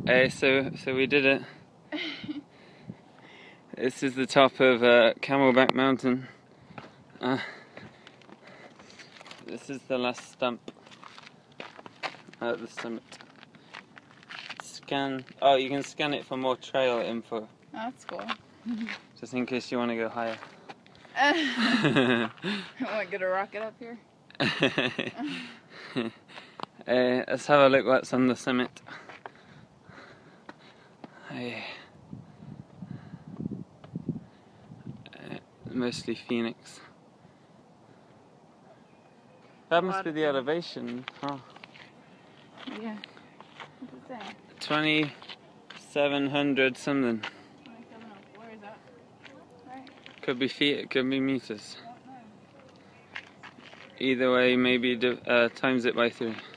So we did it. This is the top of Camelback Mountain. This is the last stump at the summit. Oh, you can scan it for more trail info. Oh, that's cool. Just in case you want to go higher. I want to get a rocket up here. Let's have a look what's on the summit. Mostly Phoenix. That must be the elevation, huh? Yeah. What's it say? 2,700 something. 2704, is that right? Could be feet, it could be meters. Either way, maybe times it by 3.